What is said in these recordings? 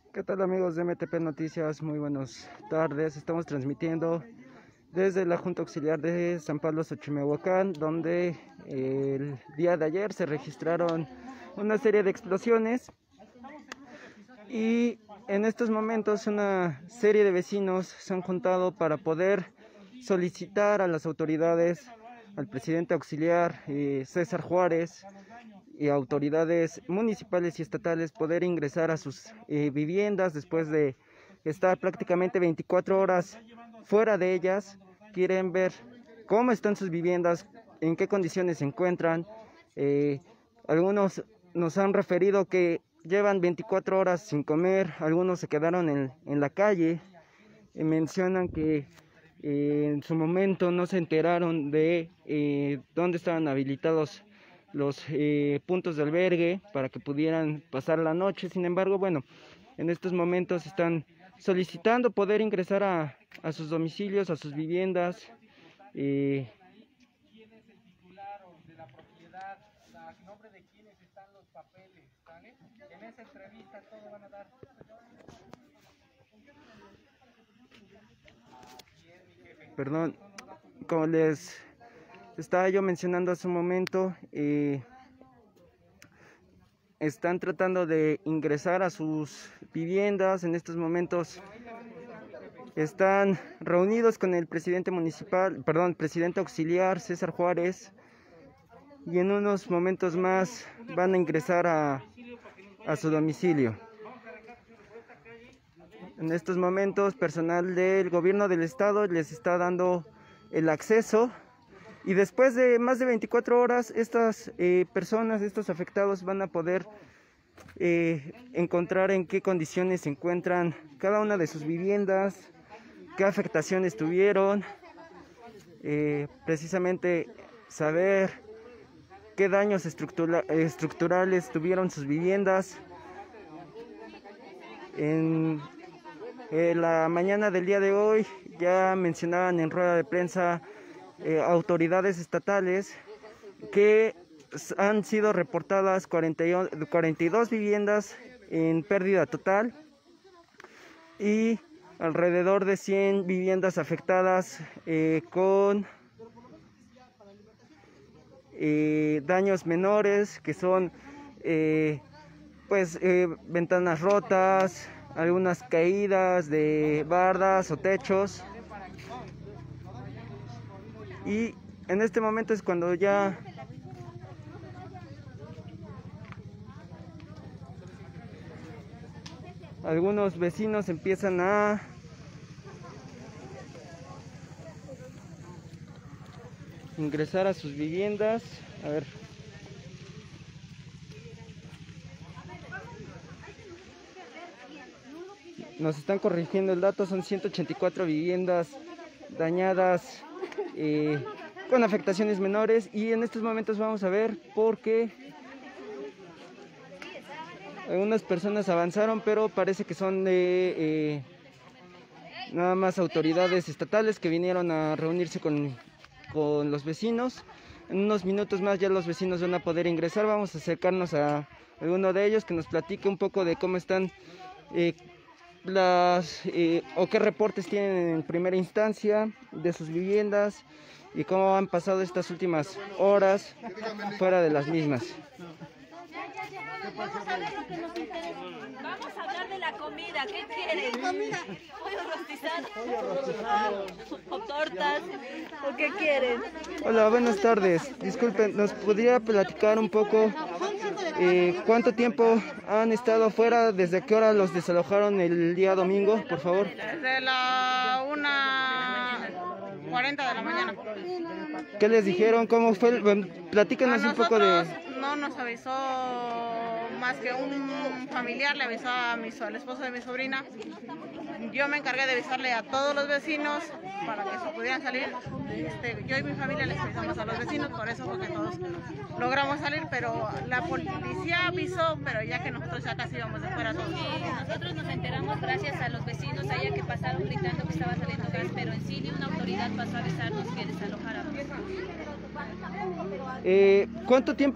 ¿Qué tal amigos de MTP Noticias? Muy buenas tardes. Estamos transmitiendo desde la Junta Auxiliar de San Pablo Xochimehuacán, donde el día de ayer se registraron una serie de explosiones y en estos momentos una serie de vecinos se han juntado para poder solicitar a las autoridades, al presidente auxiliar César Juárez, y autoridades municipales y estatales poder ingresar a sus viviendas después de estar prácticamente 24 horas fuera de ellas. Quieren ver cómo están sus viviendas, en qué condiciones se encuentran. Algunos nos han referido que llevan 24 horas sin comer, algunos se quedaron en la calle. Mencionan que en su momento no se enteraron de dónde estaban habilitados los puntos de albergue para que pudieran pasar la noche. Sin embargo, bueno, en estos momentos están solicitando poder ingresar a sus domicilios, a sus viviendas. ¿Quién es el titular de la propiedad? A nombre de quiénes están los papeles, ¿sale? En esa entrevista todo van a dar. Perdón, como les estaba yo mencionando hace un momento, están tratando de ingresar a sus viviendas. En estos momentos están reunidos con el presidente municipal, perdón, presidente auxiliar César Juárez, y en unos momentos más van a ingresar a su domicilio. En estos momentos, personal del gobierno del estado les está dando el acceso. Y después de más de 24 horas, estas personas, estos afectados van a poder encontrar en qué condiciones se encuentran cada una de sus viviendas, qué afectaciones tuvieron, precisamente saber qué daños estructurales tuvieron sus viviendas. En la mañana del día de hoy ya mencionaban en rueda de prensa autoridades estatales que han sido reportadas 42 viviendas en pérdida total y alrededor de 100 viviendas afectadas con daños menores, que son ventanas rotas, algunas caídas de bardas o techos. Y en este momento es cuando ya algunos vecinos empiezan a ingresar a sus viviendas. A ver. Nos están corrigiendo el dato, son 184 viviendas dañadas con afectaciones menores, y en estos momentos vamos a ver por qué algunas personas avanzaron, pero parece que son de nada más autoridades estatales que vinieron a reunirse con los vecinos. En unos minutos más ya los vecinos van a poder ingresar. Vamos a acercarnos a alguno de ellos que nos platique un poco de cómo están o qué reportes tienen en primera instancia de sus viviendas y cómo han pasado estas últimas horas fuera de las mismas. Vamos a hablar de la comida. ¿Qué quieren? Pollo rostizado. O tortas. ¿O qué quieren? Hola, buenas tardes. Disculpen, ¿nos podría platicar un poco cuánto tiempo han estado afuera? ¿Desde qué hora los desalojaron el día domingo, por favor? Desde la 1:40 de la mañana. ¿Qué les dijeron? ¿Cómo fue? Platícanos un poco de... No nos avisó más que un familiar, le avisó al esposo de mi sobrina. Yo me encargué de avisarle a todos los vecinos para que se pudieran salir. Yo y mi familia les avisamos a los vecinos, por eso fue que todos logramos salir, pero la policía avisó, pero ya que nosotros ya casi íbamos de fuera todos. Nosotros nos enteramos gracias a los vecinos allá que pasaron gritando que estaba saliendo gas, pero en sí ni una autoridad pasó a avisarnos que desalojáramos. ¿Cuánto tiempo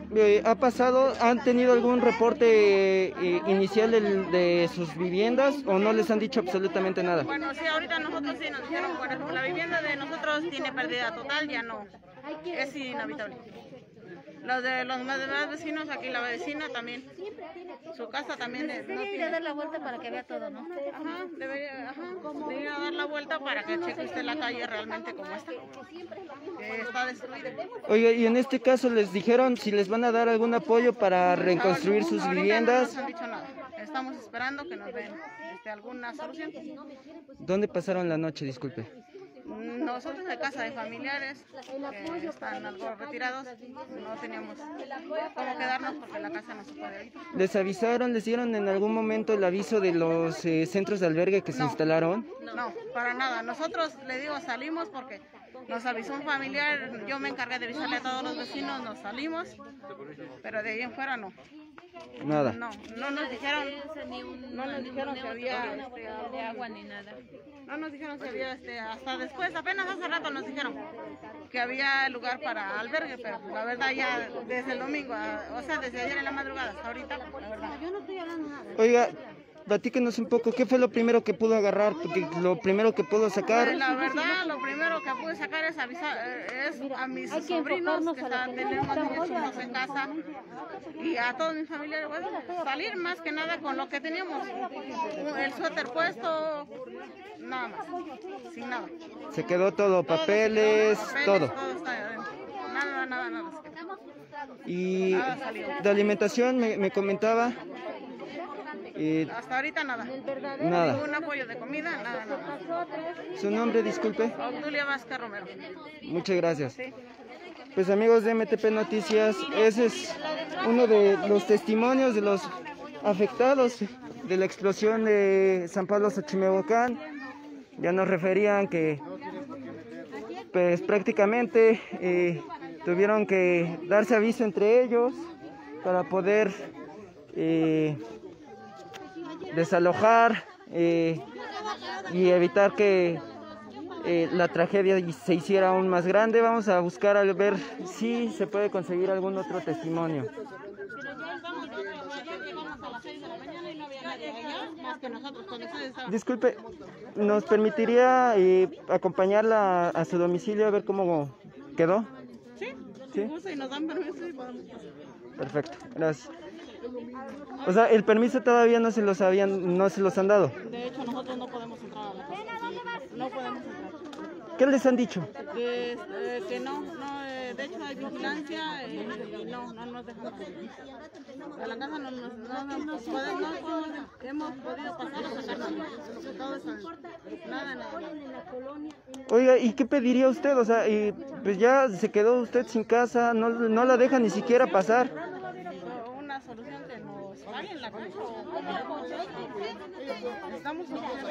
¿Ha pasado, han tenido algún reporte inicial de sus viviendas o no les han dicho absolutamente nada? Bueno, sí, ahorita nosotros sí nos dijeron, por ejemplo, la vivienda de nosotros tiene pérdida total, ya no, es inhabitable. Los de los demás vecinos, aquí la vecina también, su casa también no Debería dar la vuelta para que vea todo, ¿no? Ajá, debería dar la vuelta para que cheque usted la calle realmente como está, que está destruida. Oiga, y en este caso les dijeron si les van a dar algún apoyo para reconstruir sus Ahorita viviendas. No nos han dicho nada, estamos esperando que nos den alguna solución. ¿Dónde pasaron la noche? Disculpe. Nosotros de casa de familiares que están algo retirados, no teníamos cómo quedarnos porque la casa no se puede ir. ¿Les avisaron, les dieron en algún momento el aviso de los centros de albergue que se instalaron? No, para nada. Nosotros, le digo, salimos porque nos avisó un familiar, yo me encargué de avisarle a todos los vecinos, nos salimos, pero de ahí en fuera no. Nada. No nos dijeron, no nos dijeron que había de agua ni nada. No nos dijeron que había hasta después, apenas hace rato nos dijeron que había lugar para albergue, pero la verdad ya desde el domingo, o sea, desde ayer en la madrugada hasta ahorita, la verdad. Yo no estoy hablando nada. Oiga, platíquenos un poco, ¿qué fue lo primero que pudo agarrar? Porque lo primero que pudo sacar. Pues la verdad, lo primero que pude sacar es avisar a mis sobrinos que tenemos niños en casa y a todos mis familiares, bueno, salir más que nada con lo que teníamos, el suéter puesto, nada más, sin nada. Se quedó todo, papeles, todo. Todo está ahí adentro. Nada. Y Nada salió. de alimentación me comentaba. Hasta ahorita nada. Nada. Ningún apoyo de comida, nada. ¿Su nombre, disculpe? Obdulia Vázquez Romero. Muchas gracias. Sí. Pues amigos de MTP Noticias, ese es uno de los testimonios de los afectados de la explosión de San Pablo Xochimehuacán. Ya nos referían que pues prácticamente tuvieron que darse aviso entre ellos para poder desalojar y evitar que la tragedia se hiciera aún más grande. Vamos a buscar a ver si se puede conseguir algún otro testimonio. Disculpe, ¿nos permitiría acompañarla a su domicilio a ver cómo quedó? Sí, ¿Sí? y nos dan permiso y podemos pasar. Perfecto, gracias. O sea, el permiso todavía no se los han dado. De hecho, nosotros no podemos entrar a la casa. No podemos entrar. ¿Qué les han dicho? Que no, de hecho hay vigilancia y no nos dejan pasar. A la casa no hemos podido pasar a sacar nada. Oiga, ¿y qué pediría usted? O sea, pues ya se quedó usted sin casa, no la deja ni siquiera pasar. Una solución que nos paguen la casa o estamos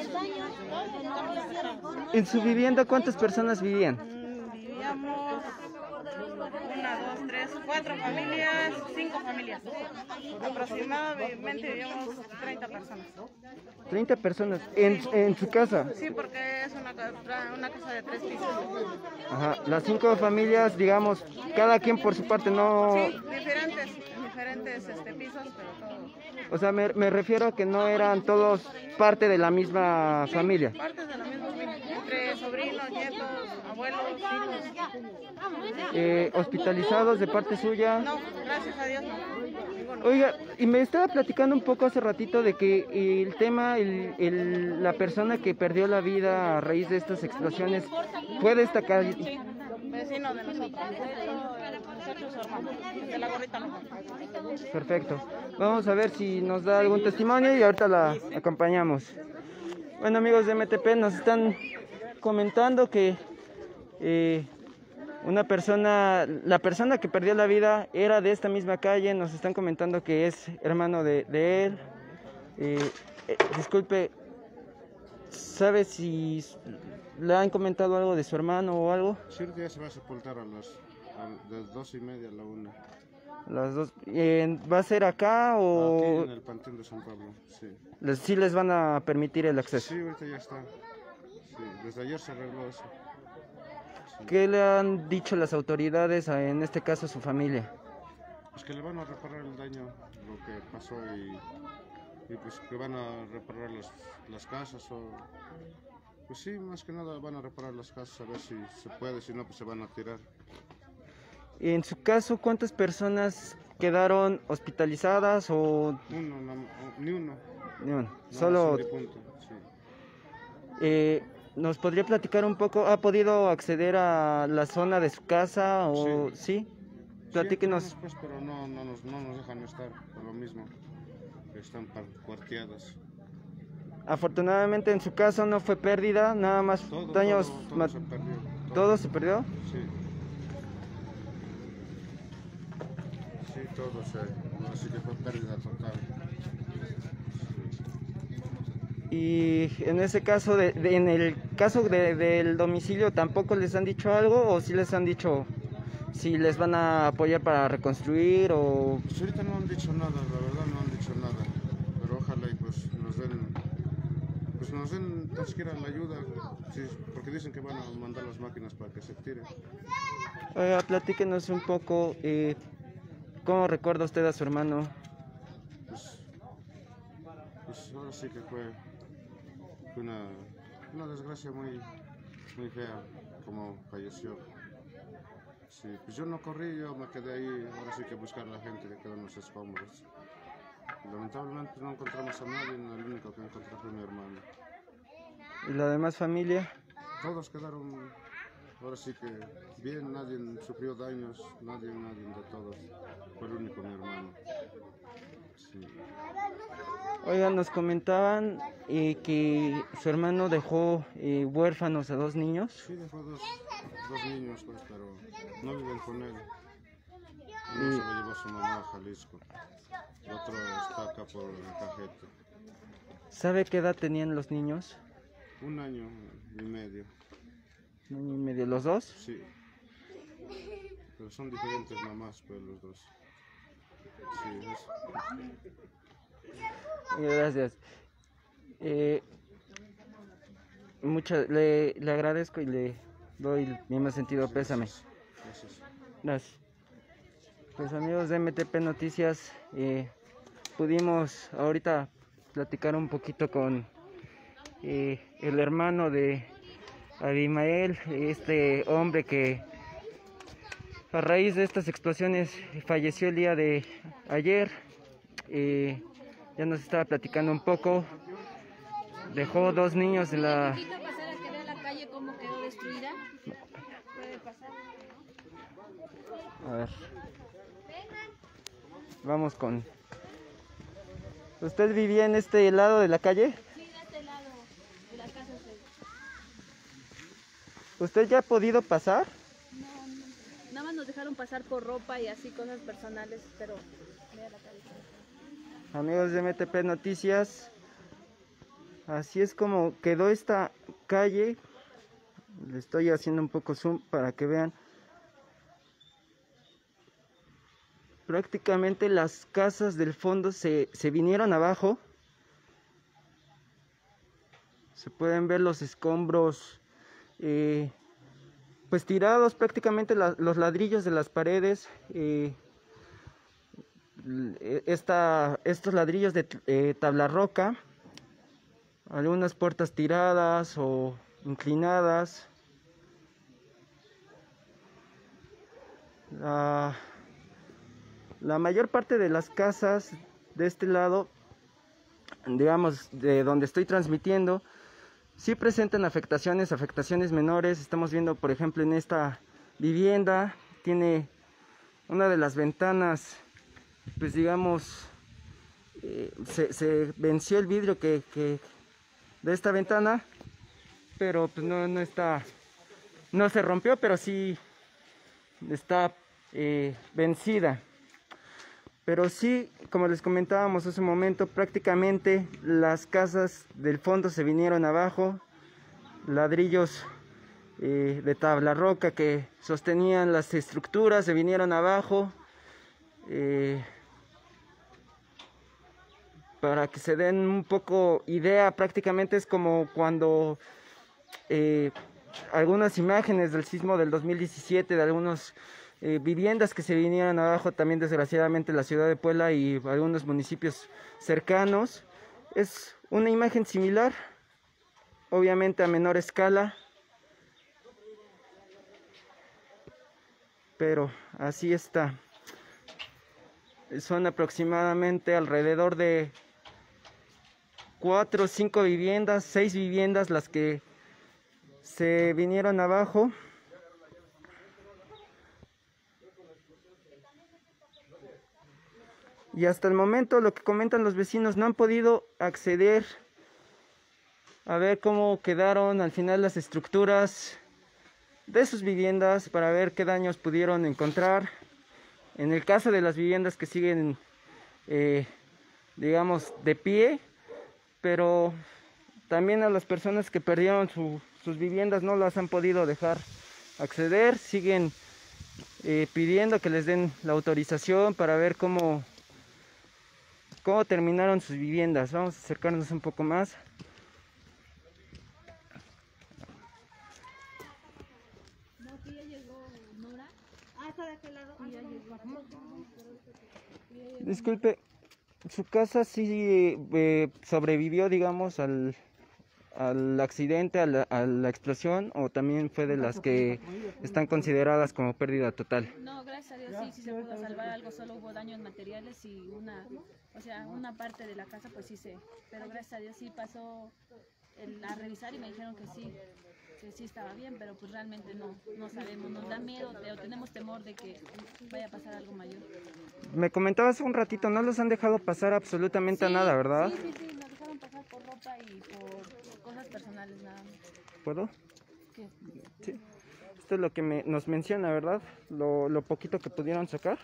¿En su vivienda cuántas personas vivían? Vivíamos 1, 2, 3, 4 familias, 5 familias. Aproximadamente vivíamos 30 personas. 30 personas en su casa. Sí, porque es una casa de 3 pisos. Ajá, las 5 familias, digamos, cada quien por su parte, no. Sí, diferentes pisos, pero todo. O sea, me refiero a que no eran todos parte de la misma familia. Partes de la misma familia, entre sobrinos, nietos, abuelos, hijos. Hospitalizados de parte suya. No, gracias a Dios no. Ninguno. Oiga, y me estaba platicando un poco hace ratito de que el tema, la persona que perdió la vida a raíz de estas explosiones fue de esta calle. Sí, vecino de nosotros, su hermano, de la gorrita no. Perfecto. Vamos a ver si nos da algún testimonio y ahorita la acompañamos. Bueno, amigos de MTP, nos están comentando que la persona que perdió la vida era de esta misma calle. Nos están comentando que es hermano de él. Disculpe, ¿sabe si le han comentado algo de su hermano o algo? Sí, ya se va a sepultar a las 2:30 a la 1. Las dos. ¿Va a ser acá o...? Aquí en el Panteón de San Pablo, sí. ¿Sí les van a permitir el acceso? Sí, ahorita ya está. Sí, desde ayer se arregló eso. Sí. ¿Qué le han dicho las autoridades, en este caso su familia? Pues que le van a reparar el daño, lo que pasó y pues que van a reparar las casas o... Pues sí, más que nada van a reparar las casas a ver si se puede, si no pues se van a tirar. En su caso, ¿cuántas personas quedaron hospitalizadas o Uno, ni uno. ni uno? Nada Solo más un difunto, sí. ¿nos podría platicar un poco? ¿Ha podido acceder a la zona de su casa o sí? Sí, Platíquenos. entramos, pues, pero no nos dejan estar, por lo mismo, que están cuarteadas. Afortunadamente en su caso no fue pérdida, nada más daños. Todo se perdió. ¿Todo se perdió? Sí. Sí, todo así que fue pérdida total. Y en ese caso, en el caso del domicilio, ¿tampoco les han dicho algo o sí les han dicho si les van a apoyar para reconstruir o...? Pues ahorita no han dicho nada, la verdad no han dicho nada, pero ojalá y pues nos den tan siquiera la ayuda, sí, porque dicen que van a mandar las máquinas para que se tire. Oiga, platíquenos un poco, ¿cómo recuerda usted a su hermano? Pues ahora sí que fue una desgracia muy fea como falleció. Sí, pues yo no corrí, yo me quedé ahí, ahora sí que buscar a la gente que quedó en los escombros. Lamentablemente no encontramos a nadie, el único que encontré fue mi hermano. ¿Y la demás familia? Todos quedaron, ahora sí que bien, nadie sufrió daños, nadie de todos, fue el único mi hermano. Sí. Oiga, nos comentaban que su hermano dejó huérfanos a 2 niños. Sí, dejó dos niños, pues, pero no viven con él. Uno se lo llevó a su mamá a Jalisco, el otro está acá por el Cajete. ¿Sabe qué edad tenían los niños? 1 año y medio. 1 año y medio, ¿los dos? Sí, pero son diferentes mamás, pues, los dos. Sí, Gracias. Le agradezco y le doy mi más sentido pésame. Gracias. Gracias. Pues amigos de MTP Noticias, pudimos ahorita platicar un poquito con el hermano de Abimael, este hombre que a raíz de estas explosiones falleció el día de ayer. Ya nos estaba platicando un poco. Dejó 2 niños en la... ¿Invito a pasar a que vea la calle cómo quedó destruida? ¿Puede pasar? A ver. Vamos con... ¿Usted vivía en este lado de la calle? Sí, de este lado de la casa. ¿Usted ya ha podido pasar? No, nada más nos dejaron pasar por ropa y así cosas personales, pero vea la calle. Amigos de MTP Noticias, así es como quedó esta calle. Le estoy haciendo un poco zoom para que vean. Prácticamente las casas del fondo se vinieron abajo. Se pueden ver los escombros pues tirados, prácticamente los ladrillos de las paredes. Estos ladrillos de tabla roca, algunas puertas tiradas o inclinadas. La mayor parte de las casas de este lado, digamos de donde estoy transmitiendo, sí presentan afectaciones menores. Estamos viendo, por ejemplo, en esta vivienda, tiene una de las ventanas, pues digamos, se venció el vidrio que de esta ventana, pero pues no se rompió, pero sí está vencida. Pero sí, como les comentábamos hace un momento, prácticamente las casas del fondo se vinieron abajo. Ladrillos de tabla roca que sostenían las estructuras se vinieron abajo. Para que se den un poco idea, prácticamente es como cuando algunas imágenes del sismo del 2017 de algunos viviendas que se vinieron abajo, también desgraciadamente la ciudad de Puebla y algunos municipios cercanos. Es una imagen similar, obviamente a menor escala, pero así está. Son aproximadamente alrededor de 4 o 5 viviendas, 6 viviendas las que se vinieron abajo. Y hasta el momento lo que comentan los vecinos, no han podido acceder a ver cómo quedaron al final las estructuras de sus viviendas, para ver qué daños pudieron encontrar. En el caso de las viviendas que siguen, digamos, de pie, pero también a las personas que perdieron sus viviendas no las han podido dejar acceder, siguen pidiendo que les den la autorización para ver cómo terminaron sus viviendas. Vamos a acercarnos un poco más. Disculpe, ¿su casa sí sobrevivió, digamos, al accidente, a la explosión, o también fue de las que están consideradas como pérdida total? No, gracias a Dios sí se pudo salvar algo, solo hubo daños materiales y una parte de la casa pues pero gracias a Dios sí pasó a revisar y me dijeron que sí estaba bien, pero pues realmente no sabemos, nos da miedo, pero tenemos temor de que vaya a pasar algo mayor. Me comentabas un ratito, no los han dejado pasar absolutamente a nada, ¿verdad? Sí, nos dejaron pasar por ropa y por cosas personales nada más. ¿Puedo? ¿Qué? Sí. Esto es lo que nos menciona, ¿verdad? Lo poquito que pudieron sacar.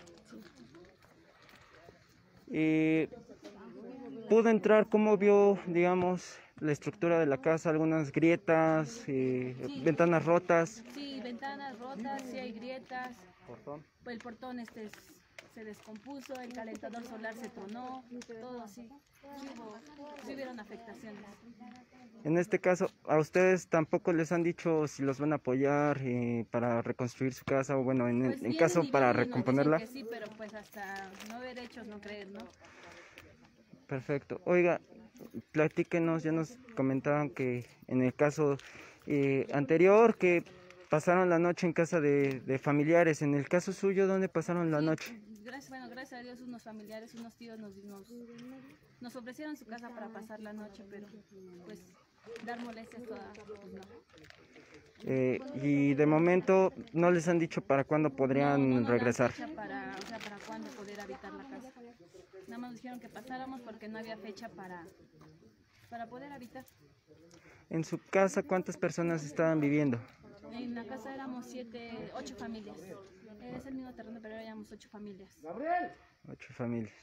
Sí. Pudo entrar, ¿cómo vio, digamos, la estructura de la casa? Algunas grietas, sí, ventanas rotas. Sí, ventanas rotas, sí hay grietas. ¿Portón? El portón se descompuso, el calentador solar se tronó, todo sí hubieron afectaciones. En este caso, ¿a ustedes tampoco les han dicho si los van a apoyar para reconstruir su casa, o bueno, en caso para recomponerla? Que sí, pero pues hasta no ver hechos, no creer, ¿no? Perfecto. Oiga, platíquenos, ya nos comentaban que en el caso anterior que pasaron la noche en casa de familiares. En el caso suyo, ¿dónde pasaron la noche? Gracias a Dios, unos familiares, unos tíos nos ofrecieron su casa para pasar la noche, pero pues dar molestias todas, pues no. Y de momento no les han dicho para cuándo podrían regresar. No para cuándo poder habitar la casa. Nada más dijeron que pasáramos porque no había fecha para poder habitar. En su casa, ¿cuántas personas estaban viviendo? En la casa éramos 8 familias. Es el mismo terreno, pero éramos 8 familias. 8 familias.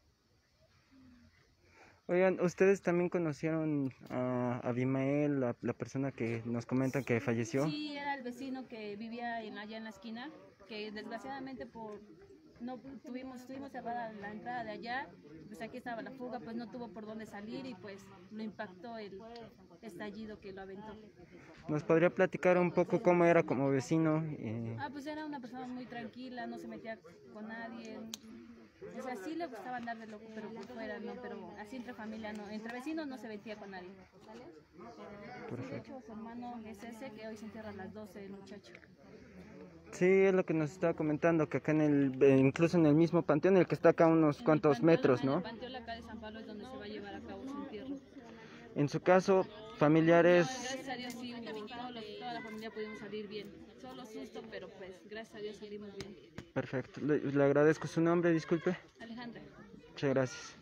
Oigan, ¿ustedes también conocieron a Abimael, la persona que nos comentan que falleció? Sí, era el vecino que vivía allá en la esquina, que desgraciadamente no tuvimos cerrada la entrada de allá, pues aquí estaba la fuga, pues no tuvo por dónde salir y pues lo impactó el estallido que lo aventó. ¿Nos podría platicar un poco cómo era como vecino? Pues era una persona muy tranquila, no se metía con nadie, o sea, sí le gustaba andar de loco, pero por fuera no, pero así entre familia no, entre vecinos no se metía con nadie. ¿Sale? Sí, de hecho su hermano es ese, que hoy se entierra a las 12 el muchacho. Sí, es lo que nos estaba comentando, que acá incluso en el mismo panteón, el que está acá a unos cuantos metros, ¿no? En el panteón acá de San Pablo es donde se va a llevar a cabo su entierro. En su caso, familiares... No, gracias a Dios sí, toda la familia pudimos salir bien. Solo susto, pero pues gracias a Dios salimos bien. Perfecto, le agradezco su nombre, disculpe. Alejandra. Muchas gracias.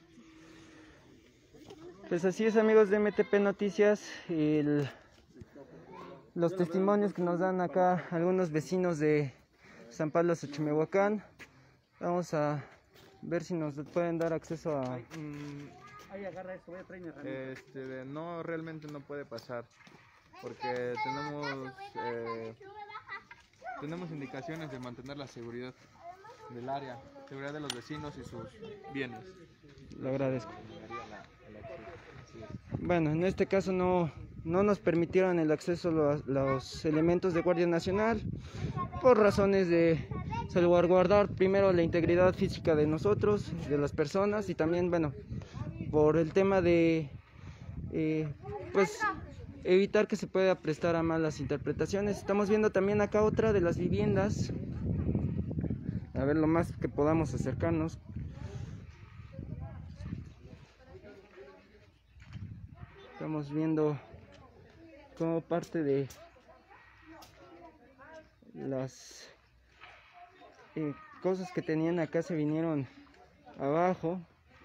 Pues así es, amigos de MTP Noticias, los testimonios que nos dan acá algunos vecinos de San Pablo Xochimehuacán. Vamos a ver si nos pueden dar acceso a... No, realmente no puede pasar, porque tenemos indicaciones de mantener la seguridad del área, seguridad de los vecinos y sus bienes. Le agradezco. Bueno, en este caso no nos permitieron el acceso a los elementos de Guardia Nacional por razones de salvaguardar primero la integridad física de nosotros, de las personas, y también, bueno, por el tema de pues evitar que se pueda prestar a malas interpretaciones. Estamos viendo también acá otra de las viviendas, a ver lo más que podamos acercarnos. Estamos viendo como parte de las cosas que tenían acá se vinieron abajo.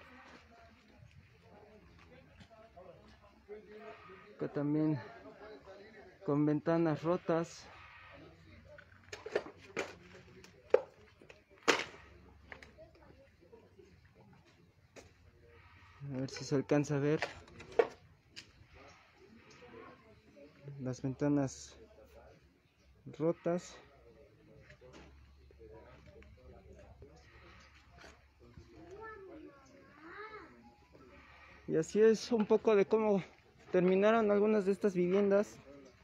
Acá también con ventanas rotas. A ver si se alcanza a ver las ventanas rotas. Y así es un poco de cómo terminaron algunas de estas viviendas.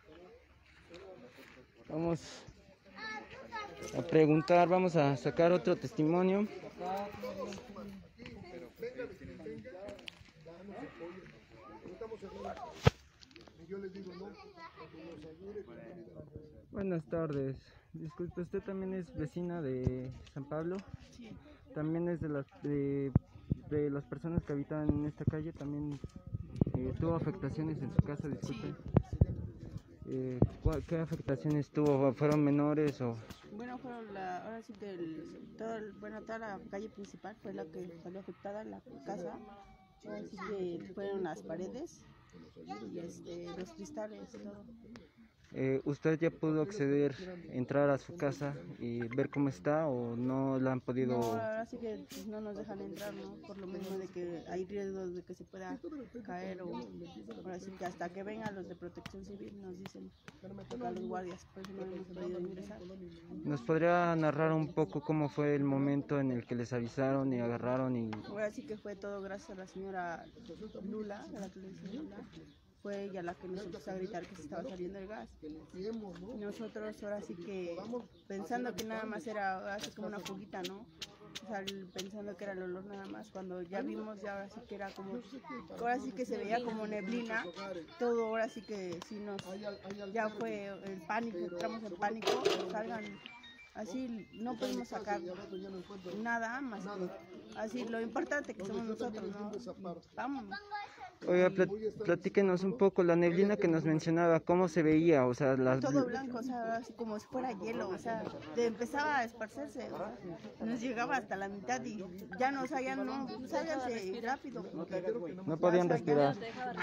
Vamos a preguntar, vamos a sacar otro testimonio. Buenas tardes. Disculpe, ¿usted también es vecina de San Pablo? Sí. ¿También es de las personas que habitan en esta calle? ¿También tuvo afectaciones en su casa? Disculpe. ¿Qué afectaciones tuvo? ¿Fueron menores o...? Bueno, fueron ahora sí que toda la calle principal fue la que salió afectada, la casa. Ahora sí que fueron las paredes y los cristales y todo. ¿Usted ya pudo acceder, entrar a su casa y ver cómo está, o no la han podido...? No, ahora sí que pues, no nos dejan entrar, ¿no? Por lo mismo de que hay riesgos de que se pueda caer, o ahora sí que hasta que vengan los de protección civil nos dicen, a los guardias, por eso no hemos podido ingresar. ¿Nos podría narrar un poco cómo fue el momento en el que les avisaron y agarraron y...? Ahora sí que fue todo gracias a la señora Lula, a la que le dice Lula. Fue ella la que nos empezó a gritar que se estaba saliendo el gas. Nosotros ahora sí que pensando que nada más era así como una fuguita, ¿no? O sea, pensando que era el olor nada más. Cuando ya vimos, ya ahora sí que era como, ahora sí que se veía como neblina. Todo ahora sí que sí ya fue el pánico, entramos en pánico, salgan. Así no pudimos sacar nada más que así lo importante que somos nosotros, ¿no? Vamos. Oiga, platíquenos un poco la neblina que nos mencionaba, ¿cómo se veía? O sea, todo blanco, o sea, así como si fuera hielo, o sea, empezaba a esparcerse, o sea, nos llegaba hasta la mitad y ya no, o sea, ya no, sálganse rápido. No podían respirar.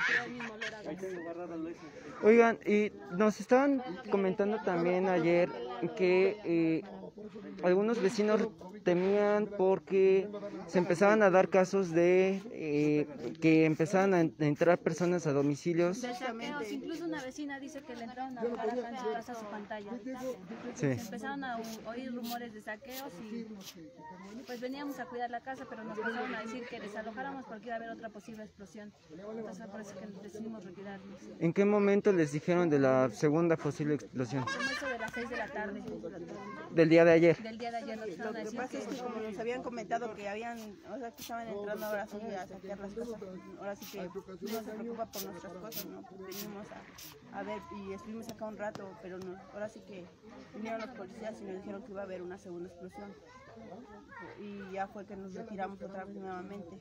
Oigan, y nos estaban comentando también ayer que algunos vecinos temían porque se empezaban a dar casos de que empezaban a entrar personas a domicilios. De saqueos, incluso una vecina dice que le entraron a robar acá en su casa su pantalla. Sí. Empezaron a oír rumores de saqueos y pues veníamos a cuidar la casa, pero nos empezaron a decir que desalojáramos porque iba a haber otra posible explosión. Entonces por eso que decidimos retirarnos. ¿En qué momento les dijeron de la segunda posible explosión? Como eso de las 6 de la tarde. Del día de ayer. Del día de ayer nos Lo empezaron a que decir pasa es que como nos habían comentado que habían, o sea, que estaban entrando ahora sí a saquear las cosas, ahora sí que no se preocupa por nuestras cosas, ¿no? Pues venimos a ver y estuvimos acá un rato, pero no, ahora sí que vinieron los policías y nos dijeron que iba a haber una segunda explosión. Y ya fue que nos retiramos otra vez nuevamente.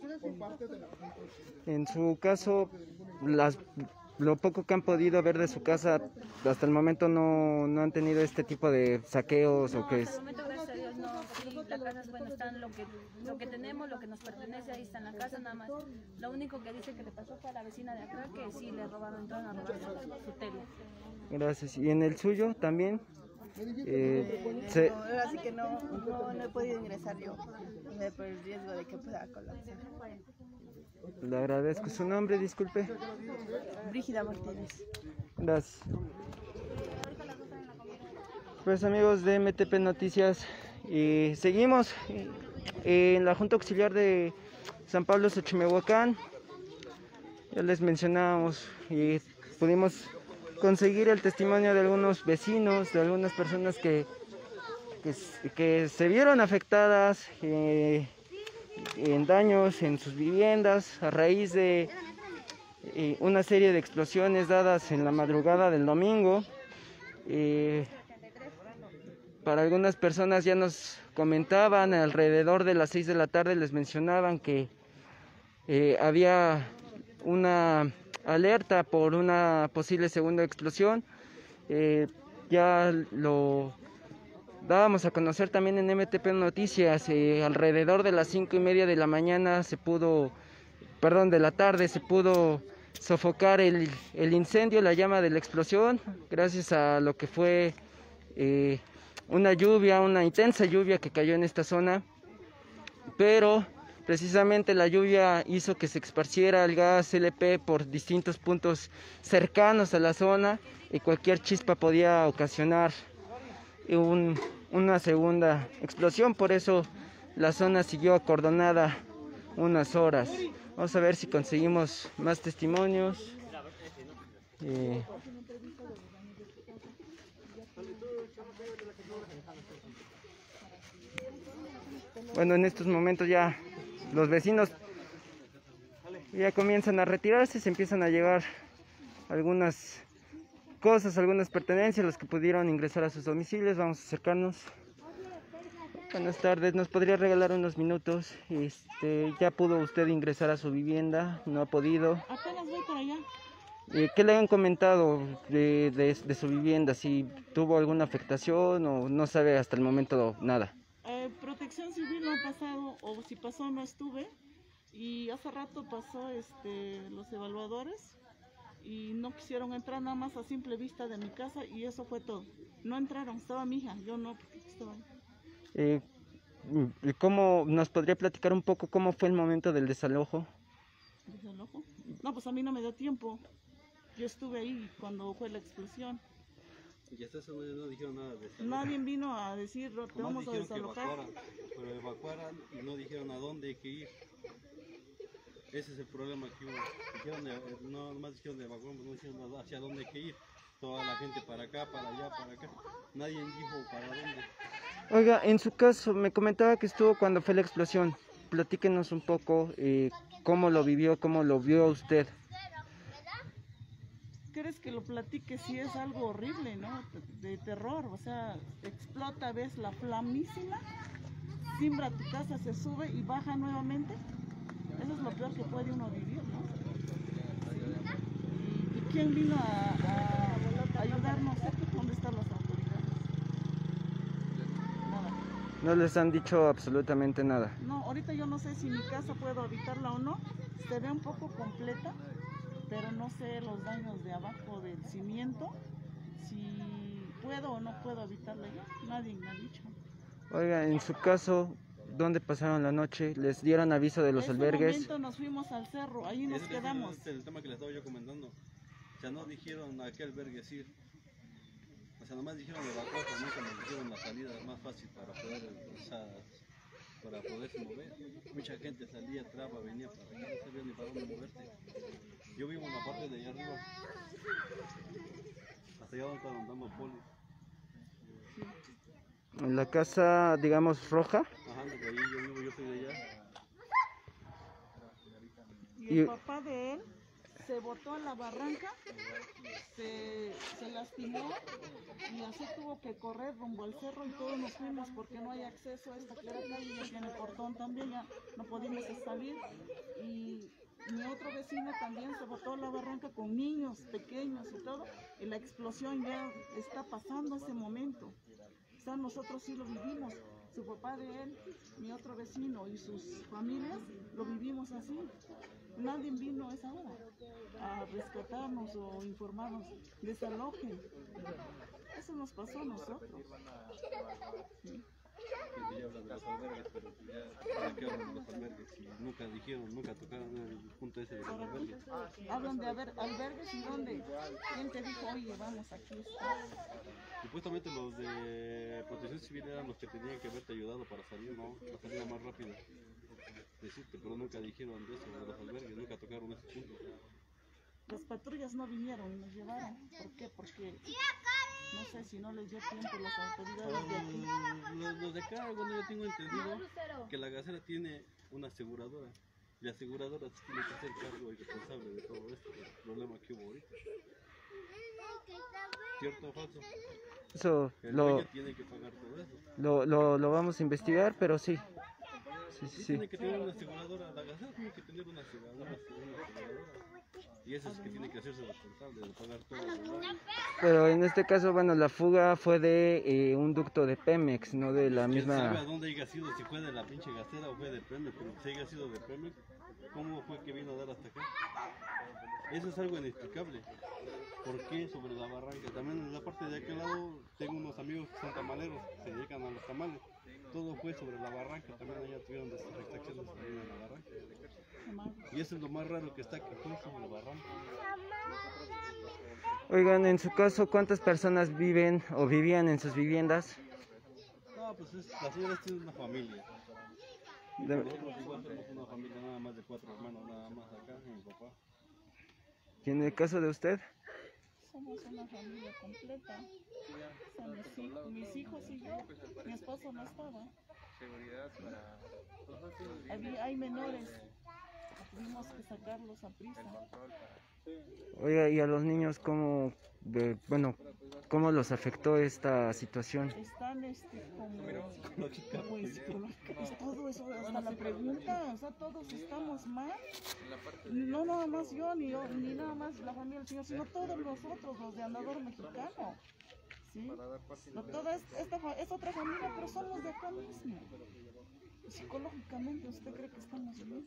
En su caso, lo poco que han podido ver de su casa, hasta el momento no han tenido este tipo de saqueos no, o qué hasta es. el momento, gracias a Dios, no. Sí, la casa es buena, están lo que tenemos, lo que nos pertenece, ahí está en la casa, nada más. Lo único que dice que le pasó fue a la vecina de acá, que sí le robaron, entraron a robar su tele. Gracias. ¿Y en el suyo también? Ahora sí que no he podido ingresar yo, por el riesgo de que pueda colapsar. Le agradezco. ¿Su nombre, disculpe? Brígida Martínez. Gracias. Pues amigos de MTP Noticias, seguimos en la Junta Auxiliar de San Pablo Xochimehuacán. Ya les mencionábamos y pudimos conseguir el testimonio de algunos vecinos, de algunas personas que que se vieron afectadas en daños en sus viviendas a raíz de una serie de explosiones dadas en la madrugada del domingo. Para algunas personas ya nos comentaban alrededor de las 6 de la tarde, les mencionaban que había una alerta por una posible segunda explosión. Ya lo dábamos a conocer también en MTP Noticias. Alrededor de las 5:30 de la mañana de la tarde se pudo sofocar el incendio, la llama de la explosión, gracias a lo que fue una intensa lluvia que cayó en esta zona, pero precisamente la lluvia hizo que se esparciera el gas LP por distintos puntos cercanos a la zona y cualquier chispa podía ocasionar una segunda explosión. Por eso la zona siguió acordonada unas horas. Vamos a ver si conseguimos más testimonios. Bueno, en estos momentos ya los vecinos ya comienzan a retirarse, se empiezan a llevar algunas cosas, algunas pertenencias, los que pudieron ingresar a sus domicilios. Vamos a acercarnos. Buenas tardes, ¿nos podría regalar unos minutos? ¿Ya pudo usted ingresar a su vivienda? ¿No ha podido? Apenas voy para allá. ¿Qué le han comentado de su vivienda? ¿Si tuvo alguna afectación o no sabe hasta el momento nada? Protección Civil no ha pasado, o si pasó no estuve. Y hace rato pasó los evaluadores y no quisieron entrar, nada más a simple vista de mi casa, y eso fue todo. No entraron, estaba mi hija, yo no, porque estaba ahí. ¿Cómo nos podría platicar un poco cómo fue el momento del desalojo? ¿Desalojo? No, pues a mí no me dio tiempo. Yo estuve ahí cuando fue la explosión. Y hasta eso no dijeron nada de eso. Nadie vino a decir, te vamos a desalojar. Pero evacuaran y no dijeron a dónde hay que ir. Ese es el problema que hubo. No nomás dijeron de evacuar, no dijeron hacia dónde hay que ir. Toda la gente para acá, para allá, para acá. Nadie dijo para dónde. Oiga, en su caso, me comentaba que estuvo cuando fue la explosión. Platíquenos un poco cómo lo vivió, cómo lo vio usted. ¿Quieres que lo platique? Si es algo horrible, ¿no? De terror, o sea, explota, ves la flamísima, simbra tu casa, se sube y baja nuevamente. Eso es lo peor que puede uno vivir, ¿no? ¿Y quién vino a ayudarnos? ¿Dónde están las autoridades? Nada. No les han dicho absolutamente nada. No, ahorita yo no sé si mi casa puedo habitarla o no. Se ve un poco completa, pero no sé los daños de abajo del cimiento, si puedo o no puedo habitarla yo. Nadie me ha dicho. Oiga, en su caso, ¿dónde pasaron la noche? ¿Les dieron aviso de los albergues? En ese momento nos fuimos al cerro, ahí nos quedamos. Ese es el tema que les estaba yo comentando. O sea, no dijeron a qué albergues ir. O sea, nomás dijeron evacuar, pero nunca nos dijeron la salida más fácil para poderse mover. Mucha gente salía, traba, venía para acá, no sabía ni para dónde moverse. Yo vivo en la parte de allá arriba, hasta allá donde andamos Poli. En la casa, digamos, roja. Ajá, de ahí yo vivo, yo soy de allá. Y el papá de él se botó a la barranca, se lastimó y así tuvo que correr rumbo al cerro, y todos nos fuimos porque no hay acceso a esta clara calle, ya tiene portón también, ya no podíamos salir. Y mi otro vecino también se botó a la barranca con niños pequeños y todo, y la explosión ya está pasando ese momento. O sea, nosotros sí lo vivimos, su papá de él, mi otro vecino y sus familias lo vivimos así. Nadie vino a esa hora a rescatarnos o informarnos, desalojen. Eso nos pasó a nosotros. ¿Sí? Ya hablan de los albergues, pero ya qué hablan de los albergues, y nunca dijeron, nunca tocaron el punto ese de los albergues. Hablan de albergues, y dónde. ¿Quién te dijo, oye, vamos, aquí está? Supuestamente los de Protección Civil eran los que tenían que haberte ayudado para salir, ¿no? La salida más rápida. Decirte, pero nunca dijeron de eso, de los albergues, nunca tocaron ese punto. Las patrullas no vinieron y nos llevaron. ¿Por qué? Porque No sé si no les dio tiempo las autoridades de aquí. Los de acá, bueno, yo tengo entendido que la gasera tiene una aseguradora. Y la aseguradora tiene que hacer cargo y responsable de todo esto, el problema que hubo ahorita. ¿Cierto o falso? Eso El dueño tiene que pagar todo eso. lo vamos a investigar, pero sí. Sí. Tiene que tener una aseguradora, la gasera tiene que tener una aseguradora. Y eso es que tiene que hacerse responsable de pagar todo. Pero en este caso, bueno, la fuga fue de un ducto de Pemex, no de la ¿Quién sabe a misma... dónde haya sido? Si fue de la pinche gasera o fue de Pemex, pero si haya sido de Pemex, ¿cómo fue que vino a dar hasta acá? Eso es algo inexplicable. ¿Por qué sobre la barranca? También en la parte de aquel lado tengo unos amigos que son tamaleros, se dedican a los tamales. Todo fue sobre la barranca, también allá tuvieron extracciones en la barranca. Y eso es lo más raro que está, que fue sobre la barranca. Oigan, en su caso, ¿cuántas personas viven o vivían en sus viviendas? No, pues la señora tiene una familia. Nosotros igual somos una familia nada más de 4 hermanos, nada más acá, mi papá. ¿Y en el caso de usted? Somos una familia completa. O sea, mis hijos y yo, mi esposo no estaba. Hay menores, tuvimos que sacarlos a prisa. Oiga, ¿y a los niños cómo los afectó esta situación? Están pues todo eso, hasta la pregunta, o sea, todos estamos mal. No nada más yo, ni nada más la familia del señor, sino todos nosotros, los de Andador Mexicano. ¿Sí? No, toda esta es otra familia, pero somos de acá mismo. Psicológicamente, ¿usted cree que estamos bien?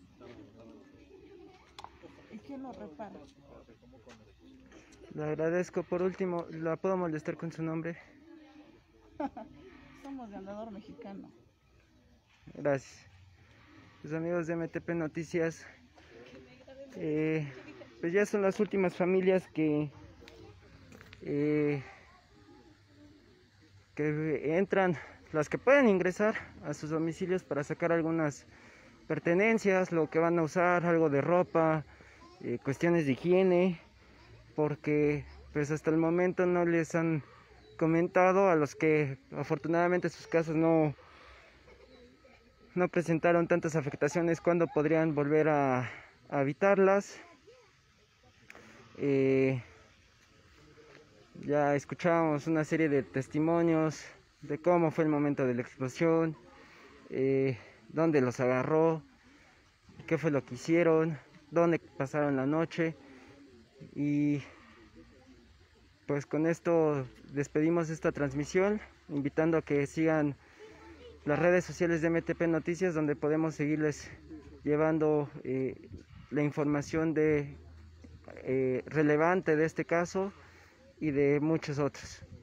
¿Y quién lo repara? Le agradezco. Por último, ¿la puedo molestar con su nombre? Somos de Andador Mexicano. Gracias. Pues amigos de MTP Noticias, pues ya son las últimas familias que entran, las que pueden ingresar a sus domicilios para sacar algunas pertenencias, lo que van a usar, algo de ropa, cuestiones de higiene, porque pues hasta el momento no les han comentado a los que afortunadamente sus casas no presentaron tantas afectaciones cuando podrían volver a habitarlas. Ya escuchábamos una serie de testimonios de cómo fue el momento de la explosión, dónde los agarró, qué fue lo que hicieron, dónde pasaron la noche. Y pues con esto despedimos esta transmisión, invitando a que sigan las redes sociales de MTP Noticias, donde podemos seguirles llevando la información relevante de este caso y de muchos otros.